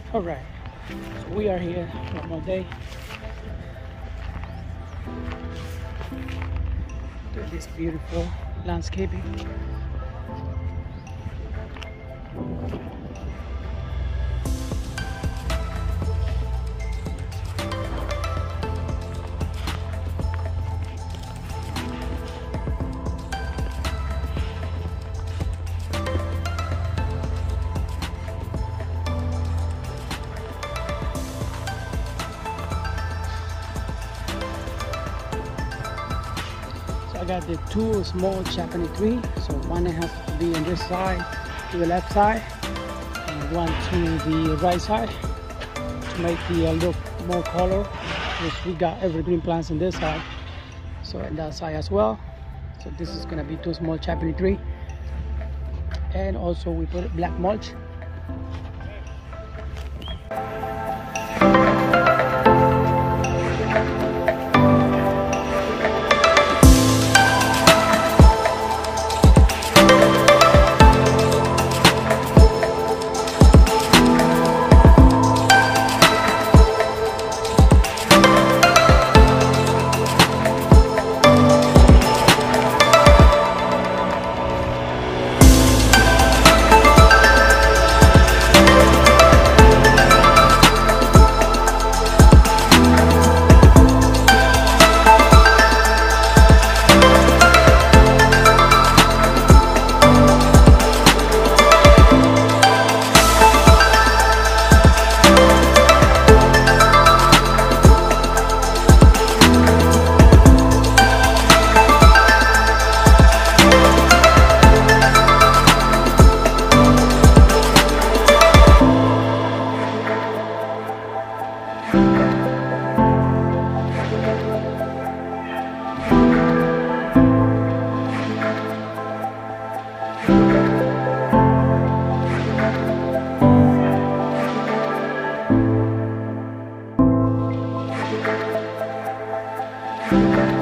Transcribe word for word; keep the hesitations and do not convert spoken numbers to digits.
All right, so we are here one more day to this beautiful landscaping. I got the two small Japanese tree, so one has to be on this side to the left side and one to the right side to make the uh, look more color, because we got evergreen plants on this side, so on that side as well. So this is gonna be two small Japanese tree, and also we put black mulch. Thank you.